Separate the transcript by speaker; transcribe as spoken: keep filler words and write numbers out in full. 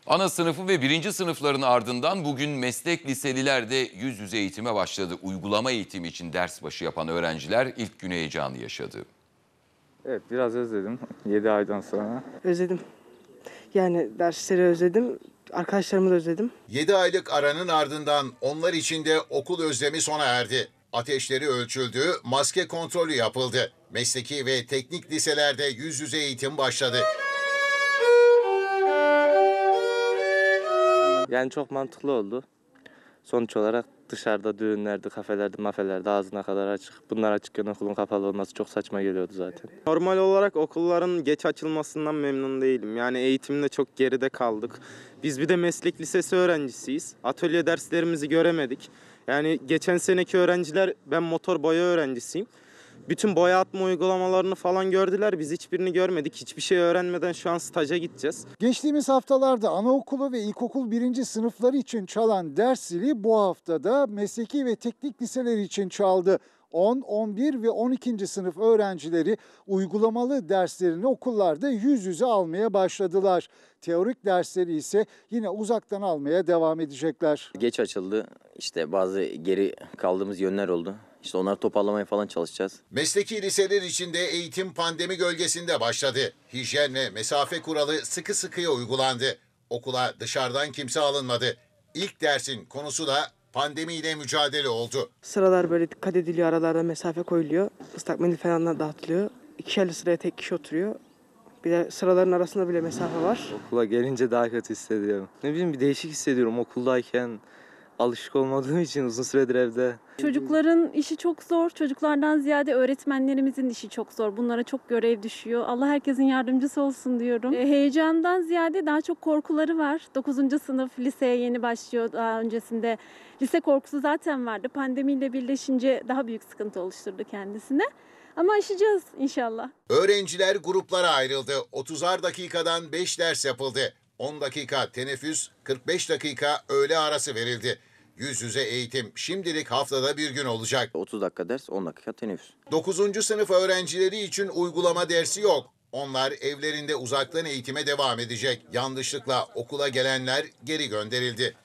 Speaker 1: Ana sınıfı ve birinci sınıfların ardından bugün meslek liseliler de yüz yüze eğitime başladı. Uygulama eğitimi için ders başı yapan öğrenciler ilk gün heyecanı yaşadı.
Speaker 2: Evet, biraz özledim yedi aydan sonra.
Speaker 3: Özledim. Yani dersleri özledim, arkadaşlarımı da özledim.
Speaker 4: yedi aylık aranın ardından onlar için de okul özlemi sona erdi. Ateşleri ölçüldü, maske kontrolü yapıldı. Mesleki ve teknik liselerde yüz yüze eğitim başladı.
Speaker 2: Yani çok mantıklı oldu. Sonuç olarak dışarıda düğünlerde, kafelerde, mafelerde ağzına kadar açık. Bunlar açıkken okulun kapalı olması çok saçma geliyordu zaten.
Speaker 5: Normal olarak okulların geç açılmasından memnun değilim. Yani eğitimde çok geride kaldık. Biz bir de meslek lisesi öğrencisiyiz. Atölye derslerimizi göremedik. Yani geçen seneki öğrenciler, ben motor boya öğrencisiyim. Bütün boya atma uygulamalarını falan gördüler. Biz hiçbirini görmedik. Hiçbir şey öğrenmeden şu an staja gideceğiz.
Speaker 6: Geçtiğimiz haftalarda anaokulu ve ilkokul birinci sınıfları için çalan ders zili bu haftada mesleki ve teknik liseler için çaldı. on, on bir ve on ikinci sınıf öğrencileri uygulamalı derslerini okullarda yüz yüze almaya başladılar. Teorik dersleri ise yine uzaktan almaya devam edecekler.
Speaker 7: Geç açıldı. İşte bazı geri kaldığımız yönler oldu. İşte onları toparlamaya falan çalışacağız.
Speaker 4: Mesleki liseler için de eğitim pandemi gölgesinde başladı. Hijyen ve mesafe kuralı sıkı sıkıya uygulandı. Okula dışarıdan kimse alınmadı. İlk dersin konusu da pandemiyle mücadele oldu.
Speaker 3: Sıralar böyle dikkat ediliyor, aralarda mesafe koyuluyor. Islak mendil falan dağıtılıyor. İkişerli sıraya tek kişi oturuyor. Bir de sıraların arasında bile mesafe var.
Speaker 2: Okula gelince daha kötü hissediyorum. Ne bileyim, bir değişik hissediyorum okuldayken. Alışık olmadığım için uzun süredir evde.
Speaker 8: Çocukların işi çok zor. Çocuklardan ziyade öğretmenlerimizin işi çok zor. Bunlara çok görev düşüyor. Allah herkesin yardımcısı olsun diyorum. E, heyecandan ziyade daha çok korkuları var. dokuzuncu sınıf liseye yeni başlıyor. Daha öncesinde lise korkusu zaten vardı. Pandemiyle birleşince daha büyük sıkıntı oluşturdu kendisine. Ama aşacağız inşallah.
Speaker 4: Öğrenciler gruplara ayrıldı. otuzar dakikadan beş ders yapıldı. on dakika teneffüs, kırk beş dakika öğle arası verildi. Yüz yüze eğitim şimdilik haftada bir gün olacak.
Speaker 7: otuz dakika ders, on dakika teneffüs.
Speaker 4: dokuzuncu sınıf öğrencileri için uygulama dersi yok. Onlar evlerinde uzaktan eğitime devam edecek. Yanlışlıkla okula gelenler geri gönderildi.